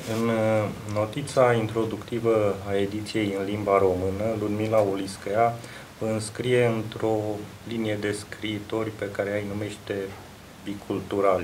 În notița introductivă a ediției în limba română, Ludmila Uliscăia înscrie într-o linie de scriitori pe care ea îi numește biculturali.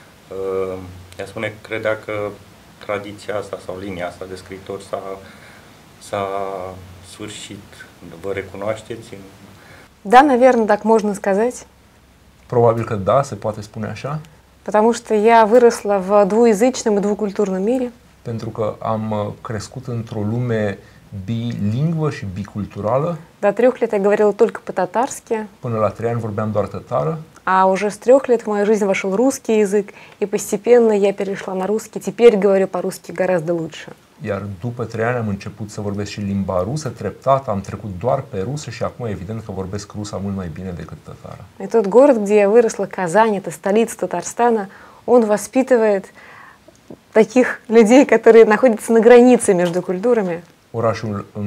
Ea spune, credea că tradiția asta sau linia asta de scriitori s-a sfârșit. Vă recunoașteți? Да, наверное, так можно сказать. Probabil că da, se poate spune așa. Потому что я выросла в двуязычном и двукультурном мире. Pentru că am crescut într-o lume bilingvă și biculturală. До 3 лет я говорила только по-татарски. Până la 3 ani vorbeam doar tătară. А уже с 3 лет в мою жизнь вошел русский язык, и постепенно я перешла на русский. Теперь говорю по-русски гораздо лучше. Iar după 3 ani am început să vorbesc și limba rusă, treptat am trecut doar pe rusă și acum evident că vorbesc rusa mult mai bine decât tătară. И тот город, где я выросла, Казань, это столица Татарстана, он воспитывает таких людей, которые находятся на границе между культурами. Orașul în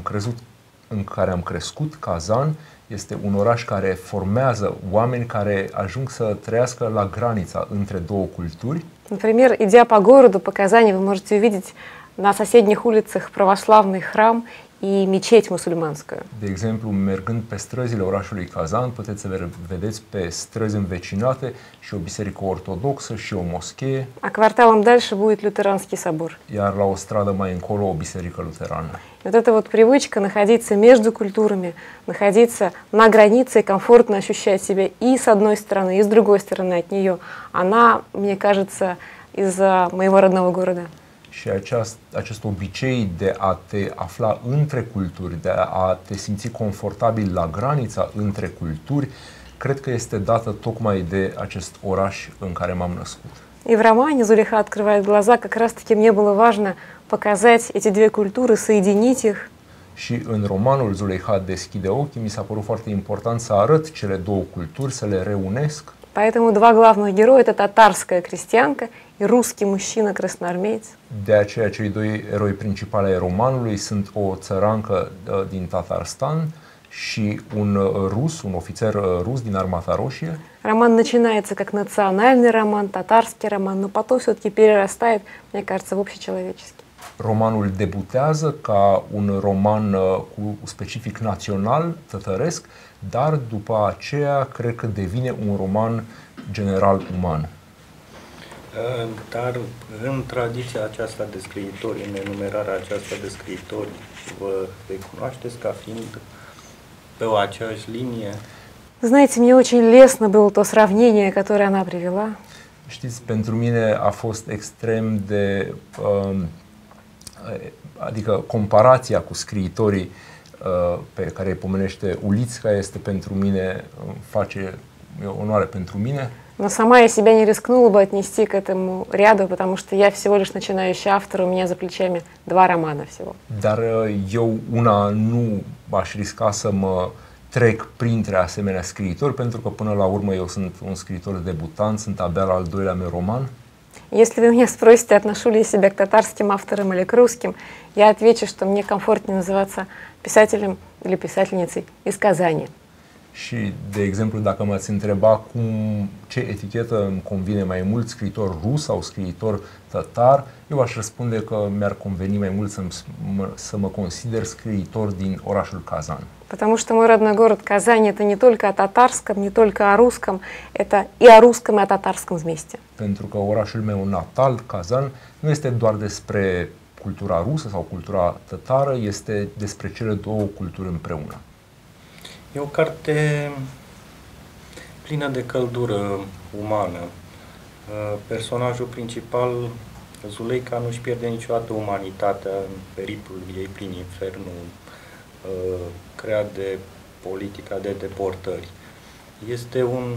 care am crescut, Kazan, este un oraș care formează oameni care ajung să trăiască la granița între două culturi. Например, идя по городу, по Казани, вы можете увидеть на соседних улицах православный храм и мечеть мусульманскую. De exemplu, mergând pe străzile orașului Kazan, puteți să vedeți pe străzi învecinate și o biserică ortodoxă și o moschee. А кварталом дальше будет лютеранский собор. Iar la o stradă mai încolo o biserică luterană. Вот эта вот привычка находиться между культурами, находиться на границе и комфортно ощущать себя и с одной стороны, и с другой стороны от нее, она, мне кажется, из-за моего родного города. Și acest obicei de a te afla între culturi, de a te simți confortabil la granița între culturi, cred că este dată tocmai de acest oraș în care m-am născut. И в романе Зулейха открывает глаза, как раз-таки мне было важно показать эти две культуры, соединить их. Și în romanul Зулейха deschide ochii, mi s-a părut foarte important să arăt cele două culturi, să le reunesc. Поэтому два главных героя – это татарская крестьянка и русский мужчина-красноармеец. De aceea cei doi eroi principali ai romanului sunt o țărancă din Tatarstan și un rus, un ofițer rus din Armata Roșie. Роман начинается как национальный роман, татарский роман, но потом все-таки перерастает, мне кажется, в общечеловеческий. Romanul debutează ca un roman cu specific național, tătăresc, dar după aceea cred că devine un roman general uman. Dar în tradiția aceasta de scriitori, în enumerarea aceasta de scriitori, vă recunoașteți ca fiind pe o aceeași linie? Знаете, мне очень лестно было то сравнение, которое она привела. Știți, pentru mine a fost extrem de... adică comparația cu scriitorii pe care îi pomenește Ulițca este pentru mine, face onoare pentru mine. Но сама я себя не рискнула бы отнести к этому ряду, потому что я всего лишь начинающий автор, у меня за плечами 2 романа всего. Dar eu nu aș risca să mă trec printre asemenea scriitori, pentru că până la urmă eu sunt un scriitor debutant, sunt abia la al doilea meu roman. Если вы меня спросите, отношу ли я себя к татарским авторам или к русским, я отвечу, что мне комфортнее называться писателем или писательницей из Казани. Și, de exemplu, dacă m-ați întreba ce etichetă îmi convine mai mult, scriitor rus sau scriitor tătar, eu aș răspunde că mi-ar conveni mai mult să mă consider scriitor din orașul Kazan. Потому что мой родной город Казань это не только о татарском, не только о русском, это и о русском, и о татарском вместе. Pentru că orașul meu natal, Kazan, nu este doar despre cultura rusă sau cultura tătară, este despre cele două culturi împreună. E o carte plină de căldură umană. Personajul principal, Zuleika, nu-și pierde niciodată umanitatea în periplul ei prin infernul creat de politica de deportări. Este un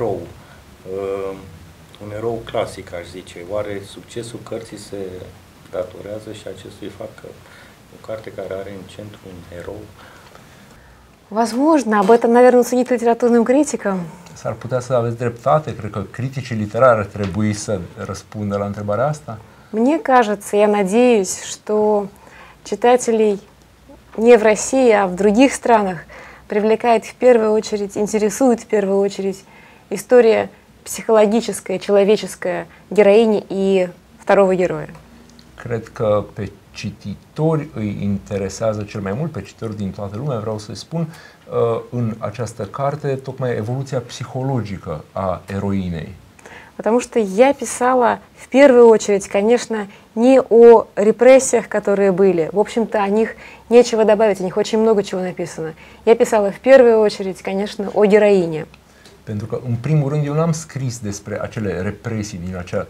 erou clasic, aș zice. Oare succesul cărții se datorează și acestui fapt că o carte care are în centru un erou? Возможно, об этом, наверное, судить литературным критикам. S-ar putea să aveți dreptate, cred că criticii literari ar trebui să răspundă la întrebarea asta. Мне кажется, я надеюсь, что читателей не в России, а в других странах привлекает в первую очередь, интересует в первую очередь история психологическая, человеческая героини и второго героя. cred că pe cititori îi interesează cel mai mult, pe cititori din toată lumea, vreau să spun, în această carte, tocmai evoluția psихологică a eроиней. Потому что я писала в первую очередь, конечно, не о репрессиях, которые были. В общем-то, о них нечего добавить, о них очень много чего написано. Я писала в первую очередь, конечно, о героине. Pentru că, în primul rând, eu n-am scris despre acele represii din acea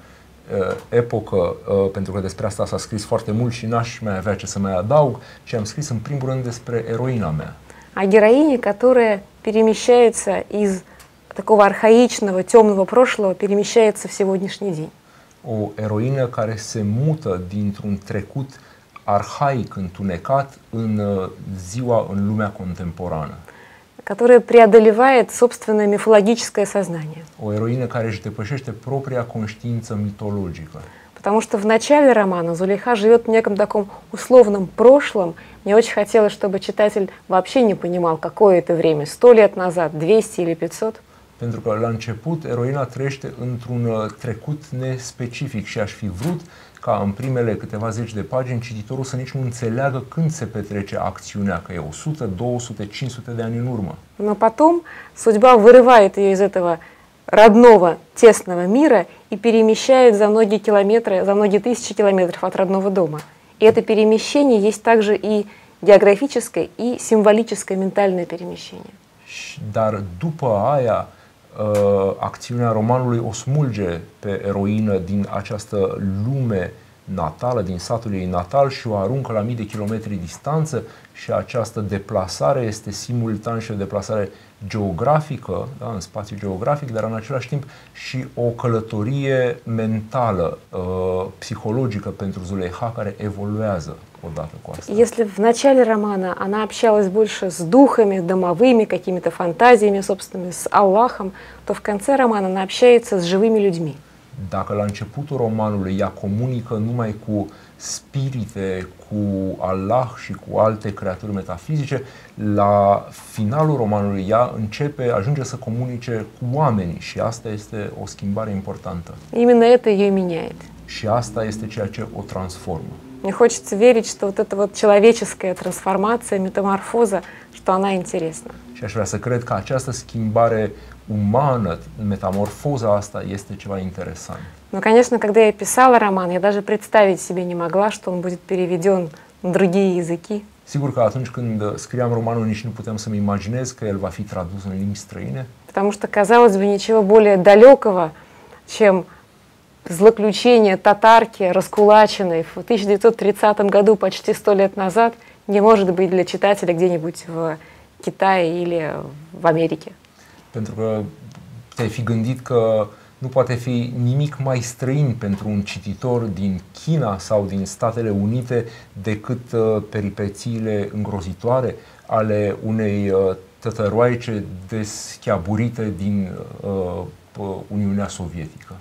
epocă, pentru că despre asta s-a scris foarte mult și n-aș mai avea ce să mai adaug, ci am scris în primul rând despre eroina mea. О героине, которая перемещается из такого архаичного, темного прошлого, перемещается в сегодняшний день. O eroină care se mută dintr-un trecut arhaic, întunecat, în ziua, în lumea contemporană. Которая преодолевает собственное мифологическое сознание. O eroină care își depășește propria conștiință mitologică. Потому что в начале романа Зулейха живет в неком таком условном прошлом. Мне очень хотелось, чтобы читатель вообще не понимал, какое это время, 100 лет назад, 200 или 500. Pentru că la început eroina trăiește într-un trecut nespecific și aș fi vrut ca în primele câteva zeci de pagini cititorul să nici nu înțeleagă când se petrece acțiunea, că e 100, 200, 500 de ani în urmă. Но потом судьба вырывает ее из этого родного, тесного мира и перемещает за многие километры, за многие тысячи километров от родного дома. И это перемещение есть также и географическое, и символическое ментальное перемещение. Dar după aia, acțiunea romanului o smulge pe eroină din această lume natală, din satul ei natal și o aruncă la mii de kilometri distanță și această deplasare este simultan și o deplasare geografică, da, în spațiu geografic, dar în același timp și o călătorie mentală, psihologică pentru Зулейха, care evoluează odată cu asta. Если в начале романа она общалась больше с духами, домовыми, какими-то фантазиями собственными, с Аллахом, то в конце романа она общается с живыми людьми. Dacă la începutul romanului ea comunică numai cu spirite, cu Allah și cu alte creaturi metafizice, la finalul romanului ea ajunge să comunice cu oamenii și asta este o schimbare importantă. Именно это ее меняет. Și asta este ceea ce o transformă. Мне хочется верить, что вот эта вот человеческая трансформация, метаморфоза, что она интересна. Și aș vrea să cred că această schimbare umană, metamorfoza asta este ceva interesant. Но, конечно, когда я pисала роман, я даже представить себе не могла, что он будет переведен на другие языки. Sigur că atunci când scriam romanul nici nu puteam să-mi imaginez că el va fi tradus în limbi străine. Потому что, казалось бы, ничего более далекого, чем злоключение татарки, раскулаченной в 1930 году, почти 100 лет назад, не может быть для читателя где-нибудь в Китае или в Америке. Pentru că te-ai fi gândit că nu poate fi nimic mai străin pentru un cititor din China sau din Statele Unite decât peripețiile îngrozitoare ale unei tătăroaice deschiaburite din Uniunea Sovietică.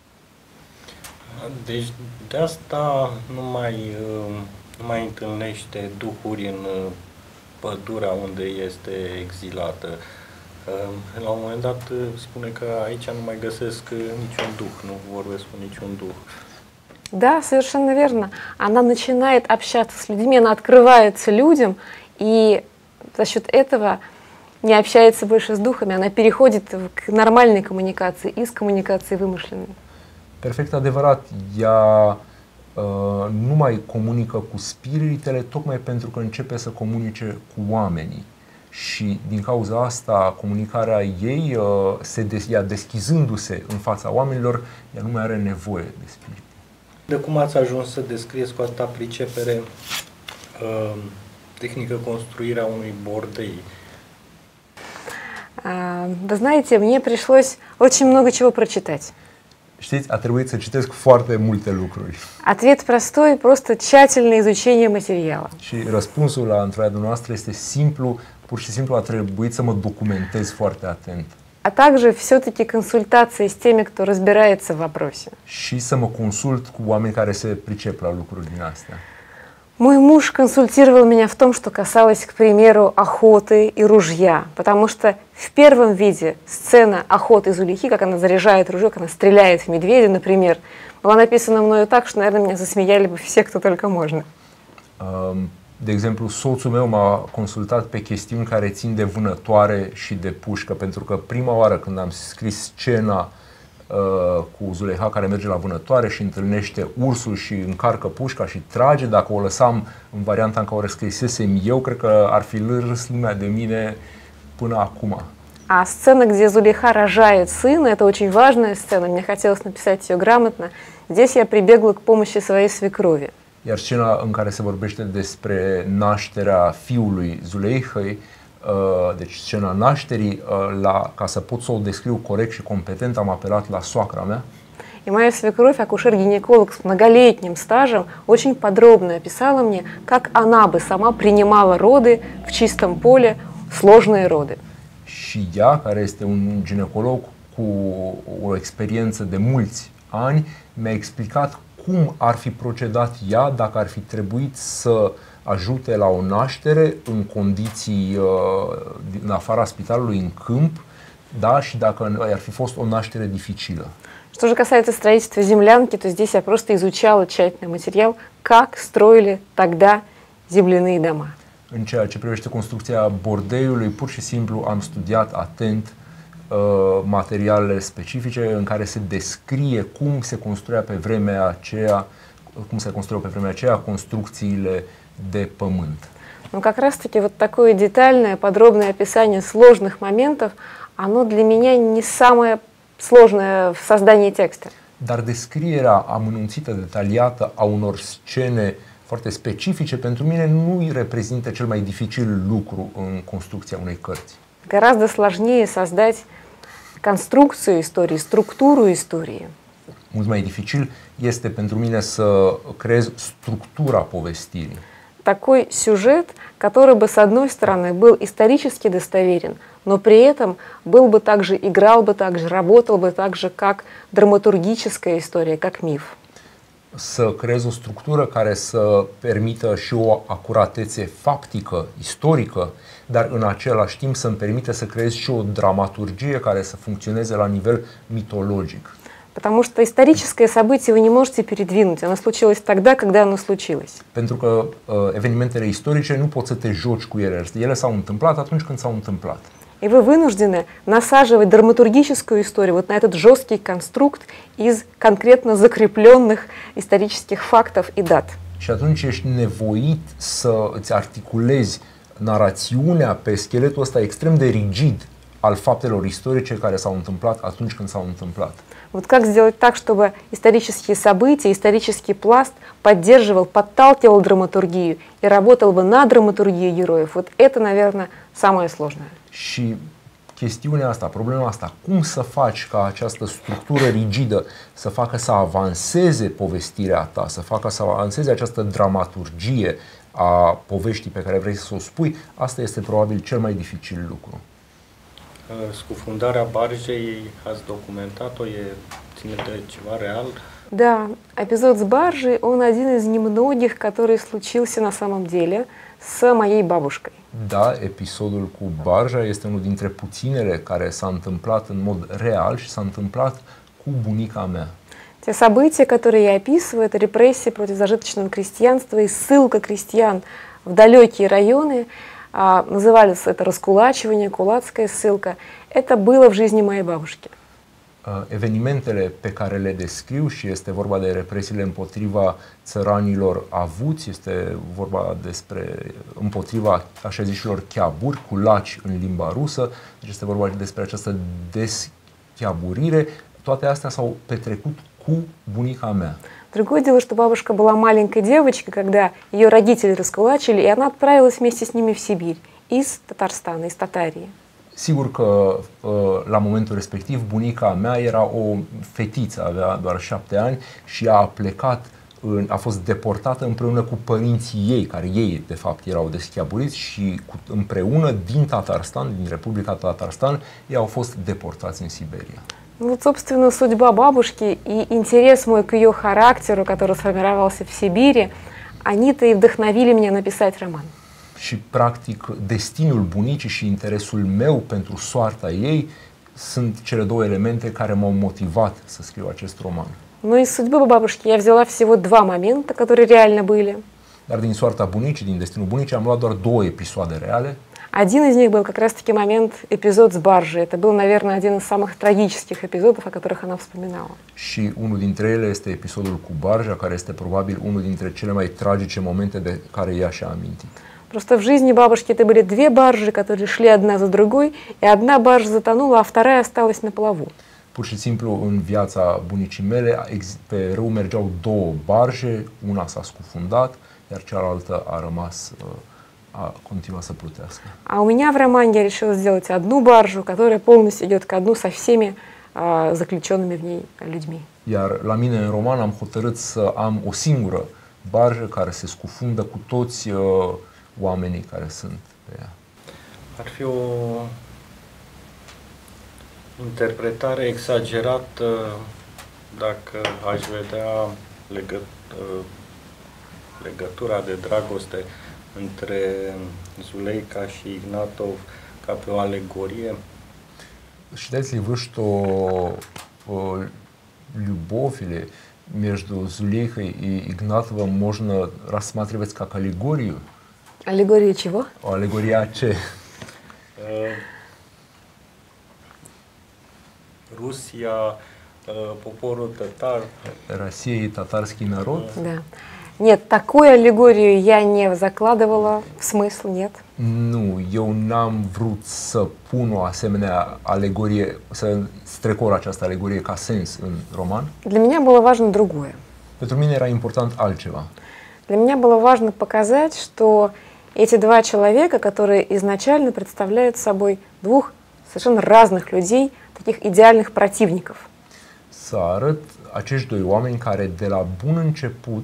Deci de asta nu mai întâlnește duhuri în pădurea unde este exilată. La un moment dat spune că aici nu mai găsesc niciun duh, nu vorbesc cu niciun duh. Да, совершенно верно. Она начинает общаться с людьми, она открывается людям, и за счет этого не общается больше с духами, она переходит к нормальной коммуникации, из коммуникации вымышленной. Perfect adevărat, ea nu mai comunică cu spiritele tocmai pentru că începe să comunice cu oamenii. Și din cauza asta, comunicarea ei, ea deschizându-se în fața oamenilor, ea nu mai are nevoie de spirit. De cum ați ajuns să descrieți cu atâta pricepere tehnică construirea unui bordei? Вы знаете, мне пришлось очень много чего прочитать. Știți, a trebuit să citesc foarte multe lucruri. Ответ простой, просто тщательное изучение материала. Și răspunsul la întrebarea noastră este simplu, pur și simplu a trebuit să mă documentez foarte atent. А также все-таки консультации с теми, кто разбирается в вопросе. Și să mă consult cu oameni care se pricep la lucruri din astea. Мой муж консультировал меня в том, что касалось, к примеру, охоты и ружья, потому что в первом виде сцена охоты Зулейхи, как она заряжает ружье, как она стреляет в медведя, например, была написана мною так, что, наверное, меня засмеяли бы все, кто только можно. De exemplu, soțul meu m-a consultat pe chestiuni care țin de vânătoare și de pușcă, pentru că prima oară când am scris scena cu Zuleiha care merge la vânătoare și întâlnește ursul și încarcă pușca și trage, dacă o lăsam în varianta în care o scrisesem eu, cred că ar fi râs lumea de mine până acum. А сцена, где Зулейха рожает сына, это очень важная сцена, мне хотелось написать ее грамотно. Здесь я прибегла к помощи своей свекрови. Iar scena în care se vorbește despre nașterea fiului Zuleihei, deci scena nașterii, ca să pot să o descriu corect și competent, am apelat la soacra mea. И моя свекровь, акушер-гинеколог с многолетним стажем, очень подробно описала мне, как она бы сама принимала роды в чистом поле, sложные роды. Și ea, care este un ginecolog cu o experiență de mulți ani, mi-a explicat cum ar fi procedat ea dacă ar fi trebuit să ajute la o naștere în condiții din afara spitalului, în câmp, da, și dacă ar fi fost o naștere dificilă. Что же касается строительства землянки, то здесь я просто изучала тщательно материал, как строили тогда земляные дома. În ceea ce privește construcția bordeiului, pur și simplu am studiat atent materialele specifice în care se descrie cum se construiau pe vremea aceea construcțiile de pământ. Но как раз-таки вот такое детальное, подробное описание сложных моментов, оно для меня не самое сложное в создании текста. Dar descrierea amănunțită, detaliată a unor scene foarte specifice pentru mine nu îi reprezintă cel mai dificil lucru în construcția unei cărți. Гораздо сложнее создать конструкцию истории, структуру истории. Mult mai dificil este pentru mine să creez structura povestirii. Такой сюжет, который бы, с одной стороны, был исторически достоверен, но при этом был бы также, играл бы также, работал бы так же, как драматургическая история, как миф. Să creez o structură care să permită și o acuratețe faptică, istorică, dar în același timp să-mi permită să creez și o dramaturgie care să funcționeze la nivel mitologic. Потому что историческое событие вы не можете передвинуть, оно случилось тогда, когда оно случилось. Pentru că evenimentele istorice nu poți să te joci cu ele. Ele s-au întâmplat atunci când s-au întâmplat. И вы вынуждены насаживать драматургическую историю вот на этот жесткий конструкт из конкретно закрепленных исторических фактов и дат. Și atunci ești nevoit să îți articulezi narațiunea pe scheletul ăsta extrem de rigid al faptelor istorice care s-au întâmplat atunci când s-au întâmplat. Вот как сделать так, чтобы исторические события, исторический пласт поддерживал, подталкивал драматургию и работал бы на драматургии героев. Вот это, наверное, самое сложное. Și chestiunea asta, problema asta, cum să faci ca această structură rigidă să facă să avanseze povestirea ta, să facă să avanseze această dramaturgie a poveștii pe care vrei să o spui, asta este probabil cel mai dificil lucru. Scufundarea barjei, ați documentat-o, ține de ceva real? Да, эпизод с баржей, он один из немногих, который случился на самом деле с моей бабушкой. Da, episodul cu barja este unul dintre puținele care s-a întâmplat în mod real și s-a întâmplat cu bunica mea. Те события, которые я описываю, это репрессии против зажиточного крестьянства и ссылка крестьян в далекие районы, назывались это раскулачивание, кулацкая ссылка. Это было в жизни моей бабушки. Evenimentele pe care le descriu și este vorba de represiile împotriva țăranilor avuți, este vorba despre împotriva așa zișilor chiaburi, culaci în limba rusă, deci este vorba despre această deschiaburire, toate astea s-au petrecut cu bunica mea. Другое дело, что бабушка была маленькой девочкой, когда ее родители раскулачили, и она отправилась вместе с ними в Сибирь, из Татарстана, из Татарии. Sigur că la momentul respectiv bunica mea era o fetiță, avea doar 7 ani și a plecat, a fost deportată împreună cu părinții ei, care ei de fapt erau deschiaburiți și împreună din Tatarstan, din Republica Tatarstan, ei au fost deportați în Siberia. Вот, собственно, судьба бабушки и интерес мой к ее характеру, который сформировался в Сибири, они-то и вдохновили меня написать роман. Și, practic, destinul bunicii și interesul meu pentru soarta ei sunt cele două elemente care m-au motivat să scriu acest roman. Но из судьбы бабушки я взяла всего два момента, которые реально были. Dar din soarta bunicii, din destinul bunicii, am luat doar două episoade reale. Один из них был как раз-таки момент, эпизод с баржей. Это был, наверное, один из самых трагических эпизодов, о которых она вспоминала. Și unul dintre ele este episodul cu barja, care este probabil unul dintre cele mai tragice momente de care ea și-a amintit. Просто в жизни бабушки это были две баржи, которые шли одна за другой, и одна баржа затонула, а вторая осталась на плаву. Pur și simplu, în viața bunicii mele, pe râu mergeau două barje, una s-a scufundat, iar cealaltă a rămas, a continuat să plutească. А у меня в романе я решила сделать одну баржу, которая полностью идет ко дну со всеми заключенными в ней людьми. Iar la mine în roman am hotărât să am o singură barjă care se scufundă cu toți oamenii care sunt pe ea. Ar fi o interpretare exagerată dacă aș vedea legătura de dragoste între Zuleika și Ignatov ca pe o alegorie. Считаете ли вы, что любовь или между Зулейхой и Игнатовым можно рассматривать как аллегорию? Аллегория чего? Аллегория ce? Rusia, poporul tătar. Россия и татарский народ? Да. Нет, такую аллегорию я не закладывала в смысл, нет. Nu, eu n-am vrut să pun o asemenea alegorie, să strecor această alegorie ca sens în roman. Для меня было важно другое. Pentru mine era important altceva. Для меня было важно показать, что эти два человека, которые изначально представляют собой двух совершенно разных людей, таких идеальных противников. Să arăt acești doi oameni care de la bun început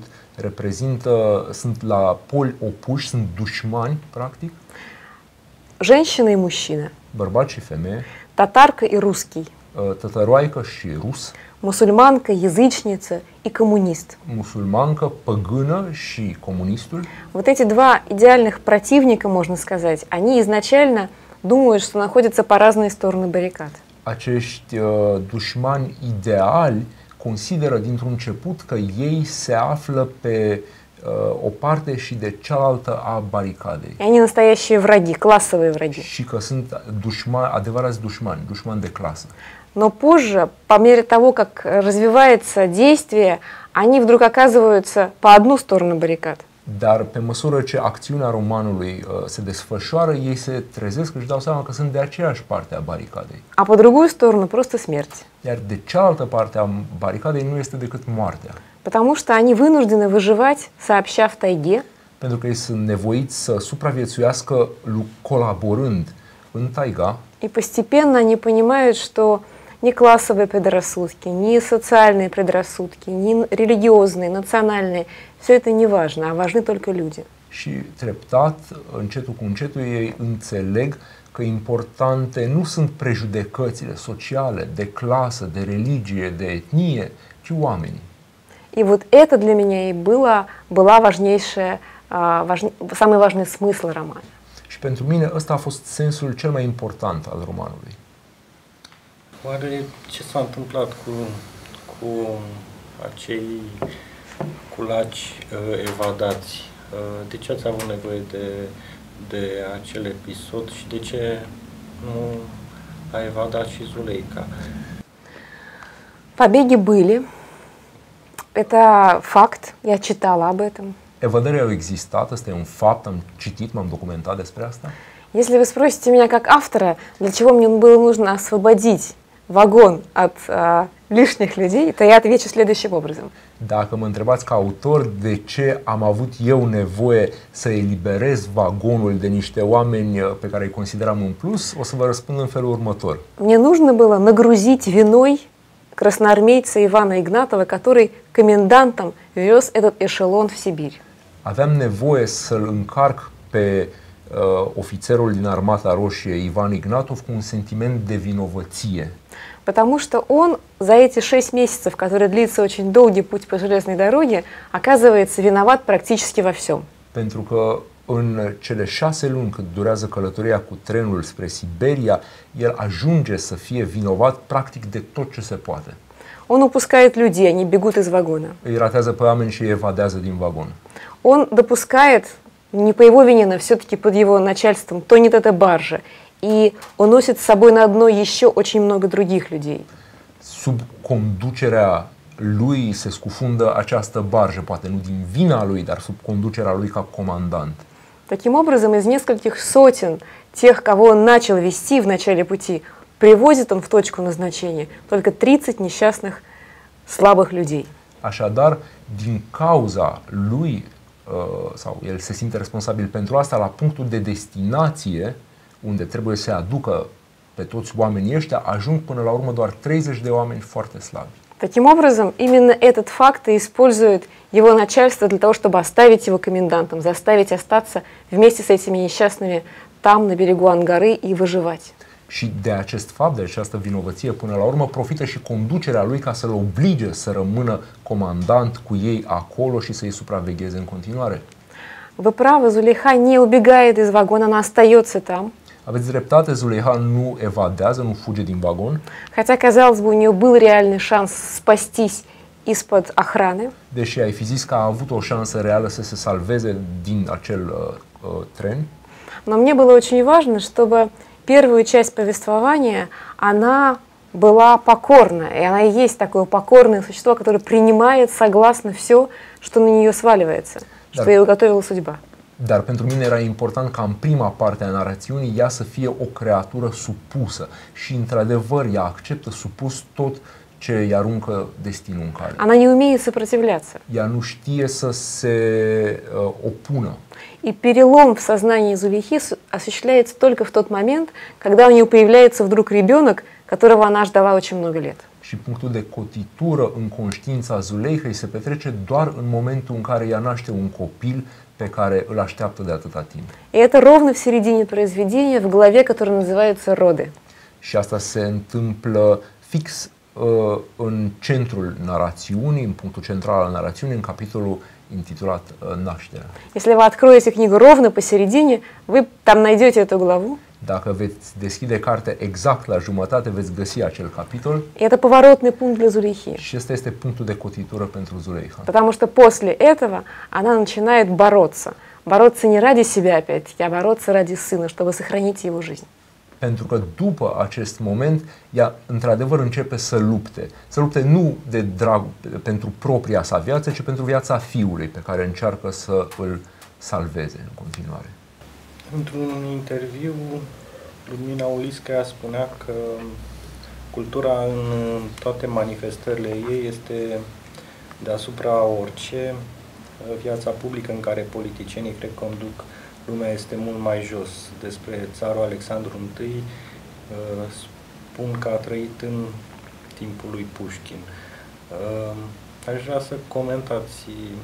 sunt la poli opuși, sunt dușmani, practic. Женщина и мужчина. Bărbat și femeie. Татарка и русский. Tătăroaică și rus. Мусульманка, язычница и коммунист. Musulmancă, păgână și comunistul. Вот эти два идеальных противника, можно сказать, они изначально думают, что находятся по разные стороны баррикад. Acești dușmani ideali consideră dintr-un început că ei se află pe o parte și de cealaltă a baricadei. И они настоящие враги, классовые враги. Și că sunt dușmani, adevărați dușmani de clasă. Но позже, по мере того, как развивается действие, они вдруг оказываются по одну сторону баррикад. Dar pe măsură ce acțiunea romanului se desfășoară, ei se trezesc și își dau seama că sunt de aceeași parte a baricadei. А по другую сторону просто смерть. Iar de cealaltă parte a baricadei nu este decât moartea. Потому что они вынуждены выживать, сообща в тайге. Pentru că ei sunt nevoiți să supraviețuiască colaborând în taiga. И постепенно они понимают, что ни классовые предрассудки, ни социальные предрассудки, ни религиозные, национальные, все это не важно, а важны только люди. Și treptat, încetul cu încetul, ei înțeleg că importante nu sunt prejudecățile sociale, de clasă, de religie, de etnie, ci oamenii. И вот это для меня и была важнейшая, самый важный смысл романа. Și pentru mine ăsta a fost sensul cel mai important al romanului. Oare ce s-a întâmplat cu acei culaci evadați? De ce ați avut nevoie de acel episod și de ce nu a evadat și Zuleika? Побеги были. Это факт. Я читала об этом. Evadările au existat, ăsta e un fapt, am citit, m-am documentat despre asta. Если вы спросите меня как автора, для чего мне было нужно освободить вагон от лишних людей, то я отвечу следующим образом. Dacă mă întrebați ca autor de ce am avut eu nevoie să eliberez vagonul de niște oameni pe care îi consideram în plus, o să vă răspund în felul următor. Мне нужно было нагрузить виной красноармейца Ивана Игнатова, который комендантом вез этот эшелон в Сибирь. Aveam nevoie să-l încarc pe ofițerul din Armata Roșie, Ivan Ignatov, cu un sentiment de vinovăție. Потому что он за эти 6 месяцев, которые длится очень долгий путь по железной дороге, оказывается виноват практически во всем. Pentru că în cele 6 luni cât durează călătoria cu trenul spre Siberia, el ajunge să fie vinovat practic de tot ce se poate. Он упускает людей, они бегут из вагона. Îi ratează pe oameni și îi evadează din vagon. Он допускает, не по его вине, но все-таки под его начальством, тонет эта баржа. И уносит с собой на дно еще очень много других людей. Sub conducerea lui se scufundă această barjă, poate nu din vina lui, dar sub conducerea lui ca comandant. Таким образом, из нескольких сотен тех, кого он начал вести в начале пути, привозит он в точку назначения только 30 несчастных, слабых людей. Așadar, din cauza lui, sau el se simte responsabil pentru asta, la punctul de destinație, unde trebuie să aducă pe toți oamenii ăștia, ajung până la urmă doar 30 de oameni foarte slabi. Таким образом, именно этот факт и использует его начальство для того, чтобы оставить его комендантом, заставить остаться вместе с этими несчастными там, на берегу Ангары, и выживать. Și de acest fapt, de această vinovăție, până la urmă, profită și conducerea lui ca să-l oblige să rămână comandant cu ei acolo și să-i supravegheze în continuare. Вы правы, Зулейха не убегает из вагона, она остается там. Aveți dreptate, Zuleiha nu evadează, nu fuge din vagon. Хотя, казалось бы, у нее был реальный шанс спастись из-под охраны. Deși ai fi zis că a avut o șansă reală să se salveze din acel tren. Но мне было очень важно, чтобы первую часть повествования, она была покорна. И она и есть такое покорное существо, которое принимает согласно все, что на нее сваливается, что ей уготовила судьба. Dar pentru mine era important ca în prima parte a narațiunii ea să fie o creatură supusă și într-adevăr ea acceptă supus tot ce îi aruncă destinul în cale. Она не умеет сопротивляться. Ea nu știe să se opună. И перелом в сознании Зулейхи осуществляется только в тот момент, когда у нее появляется вдруг ребенок, которого она ждала очень много лет. Și punctul de cotitură în conștiința Zuleihei se petrece doar în momentul în care ea naște un copil pe care îl așteaptă de atâta timp. И это ровно в середине произведения, в главе, которая называется «Роды». Și asta se întâmplă fix în centrul narațiunii, în punctul central al narațiunii, în capitolul intitulat Nașterea. Если вы откроете книгу ровно посередине, вы там найдете эту главу. Dacă veți deschide cartea exact la jumătate, veți găsi acel capitol. И это поворотный пункт для Зулейхи. Și ăsta este punctul de cotitură pentru Zuleiha. Потому что после этого она начинает бороться. Бороться не ради себя опять-таки, а бороться ради сына, чтобы сохранить его жизнь. Pentru că după acest moment, ea într-adevăr începe să lupte. Să lupte nu de drag pentru propria sa viață, ci pentru viața fiului pe care încearcă să îl salveze în continuare. Într-un interviu, Ludmila Ulisca spunea că cultura în toate manifestările ei este deasupra orice. Viața publică în care politicienii cred că conduc lumea este mult mai jos. Despre țarul Alexandru I spun că a trăit în timpul lui Pușkin. Aș vrea să comentați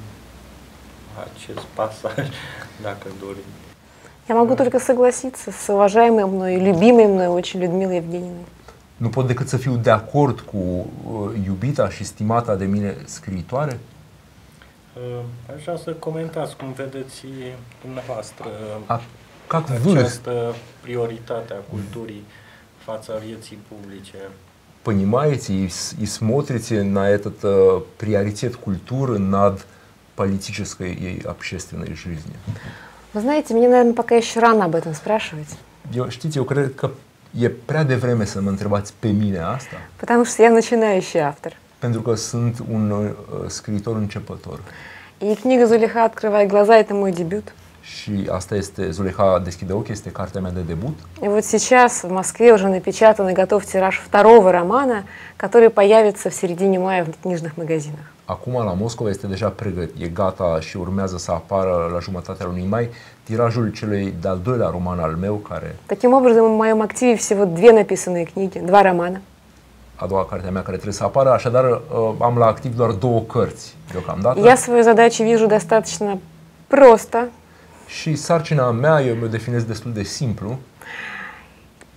acest pasaj, dacă doriți. Я могу только согласиться с уважаемой мной, любимой мной очень Людмилой Евгеньевной. Nu pot decât să fiu de acord cu iubita și stimata de mine scriitoare. Aș vrea să comentați cum vedeți dumneavoastră Как вы această prioritate a culturii fața vieții publice. понимаете и смотрите на этот приоритет культуры над политической и общественной жизнью? Вы знаете, мне, наверное, пока еще рано об этом спрашивать. Știți, eu cred că e prea devreme să mă întrebați pe mine asta. Потому что я начинающий автор. Pentru că sunt un scriitor începător. И книга «Зулейха. Открывай глаза» — это мой дебют. Și asta este Zuleiha deschide ochii, este cartea mea de debut. И вот сейчас в Москве уже напечатан и готов тираж второго романа, который появится в середине мая в книжных магазинах. Acum la Moscova este deja pregătit, e gata și urmează să apară la jumătatea lunii mai tirajul celui de-al doilea roman al meu, care... Таким образом, в моем активе всего 2 написанные книги, 2 романа. A doua carte a mea care trebuie să apară, așadar am la activ doar 2 cărți deocamdată. Я свою задачу вижу достаточно просто. Și sarcina mea, eu mi-o definez destul de simplu.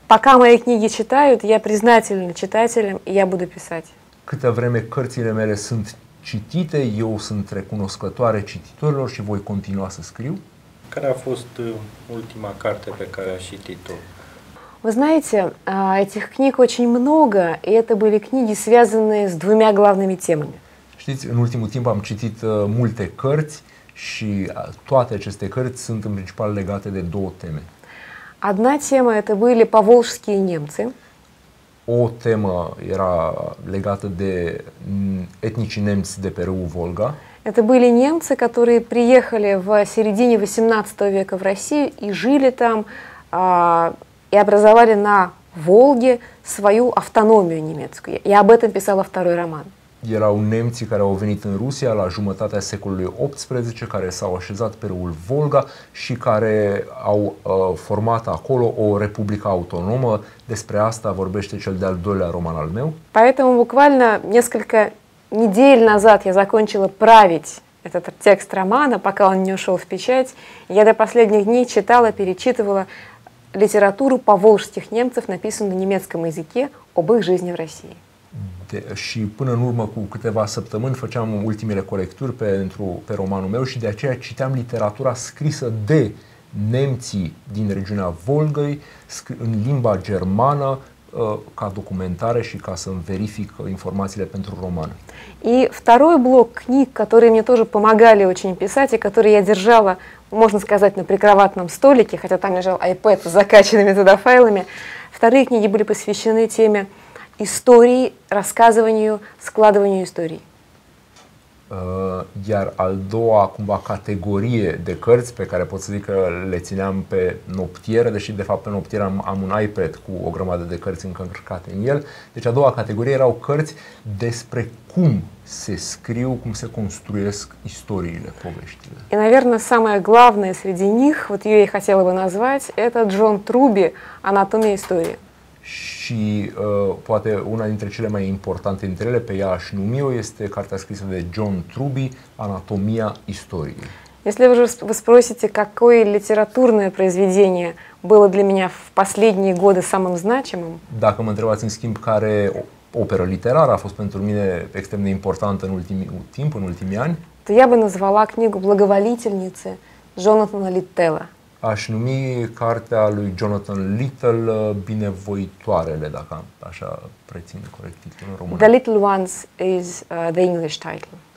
Пока мои книги читают, я признательна читателям, и я буду писать. Câtă vreme cărțile mele sunt citite, eu sunt recunoscătoare cititorilor și voi continua să scriu. Care a fost ultima carte pe care a citit-o? Вы знаете, этих книг очень много, и это были книги, связанные с двумя главными темами. Știți, în ultimul timp am citit multe cărți și toate aceste cărți sunt în principal legate de două teme. Одна тема это были поволжские немцы. O temă era legată de etnicii nemți de pe râul Volga. Это были немцы, которые приехали в середине XVIII века в Россию и жили там, и образовали на Волге свою автономию немецкую. Я об этом pисала второй роман. Erau nemții care au venit în Rusia la jumătatea secolului XVIII, care s-au așezat pe râul Volga și care au format acolo o republică autonomă. Despre asta vorbește cel de-al doilea roman al meu. Поэтому буквально несколько недель назад я закончила править этот текст романа, пока он не ушел в печать. Я до последних дней читала, перечитывала литературу поволжских немцев, написанную на немецком языке, об их жизни в России. Și până în urmă cu câteva săptămâni făceam ultimele corecturi pe romanul meu și de aceea citeam literatura scrisă de nemții din regiunea Volgăi în limba germană ca documentare și ca să-mi verific informațiile pentru roman. И второй блок книг, которые мне тоже помогали очень писать, и которые я держала, можно сказать, на прикроватном столике, хотя там лежал iPad с закачанными туда файлами, вторые книги были посвящены теме истории, рассказыванию, складыванию историй. Iar al doua cumva categorie de cărți pe care pot să zic că le țineam pe noptier, deși de fapt pe noptier am un iPad cu o grămadă de cărți încărcate în el. Deci a doua categorie erau cărți despre cum se scriu, cum se construiesc istoriile, poveștile. И, наверное, самое главное среди них, вот ее я хотела бы назвать, это Джон Труби «Анатомия истории». Și poate una dintre cele mai importante dintre ele, pe ea aș numi-o, este cartea scrisă de John Truby, Anatomia istoriei. Если вы спросите, какое литературное произведение было для меня в последние годы самым значимым, Dacă mă întrebați în schimb care operă literară a fost pentru mine extrem de importantă în ultimul timp, în ultimii ani, то я бы назвала книгу «Благоволительницы» Джонатана Литтела. aș numi cartea lui Jonathan Littell, Binevoitoarele, dacă așa prețin corect titlul în română. The Little Ones is the English title.